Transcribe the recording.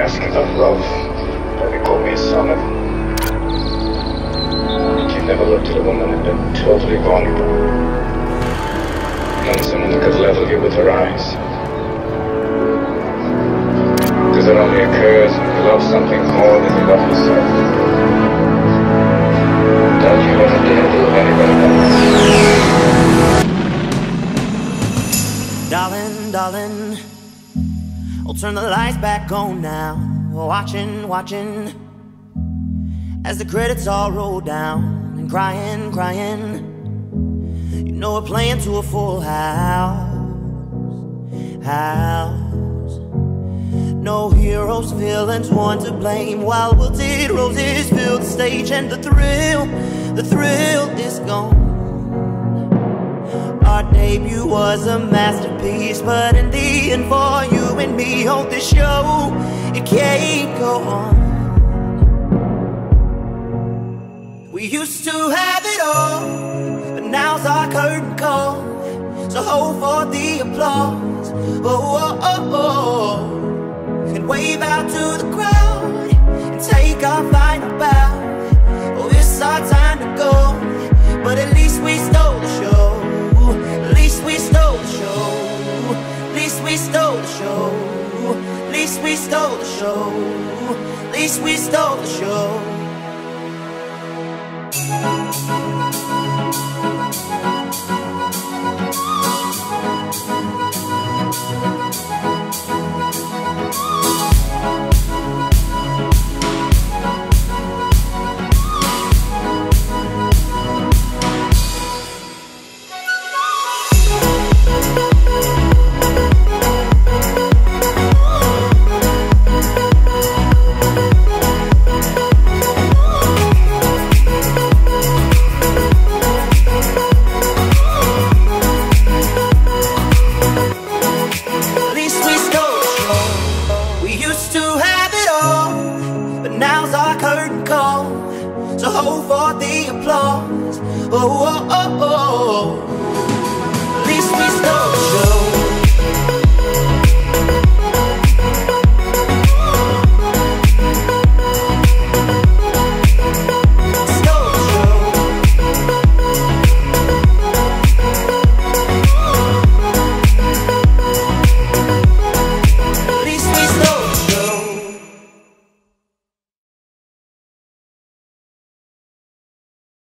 asking of love, but they call me a son of. You never looked at a woman and been totally vulnerable. Known someone that could level you with her eyes. Because it only occurs when you love something more than you love yourself. Don't you ever dare to love anybody else. Darling, darling, I'll turn the lights back on now. Watching, watching, as the credits all roll down. And crying, crying, you know we're playing to a full house. No heroes, villains, one to blame. While wilted roses fill the stage, and the thrill is gone. Our debut was a masterpiece, but in the end, for you and me on this show, it can't go on. We used to have it all, but now's our curtain call. So hold for the applause, oh, oh, oh. And wave out to the crowd and take our final bow. Oh, it's our time to go, but at least we stole the show. At least we stole the show. At least we stole the show. At least we stole the show. At least we stole the show.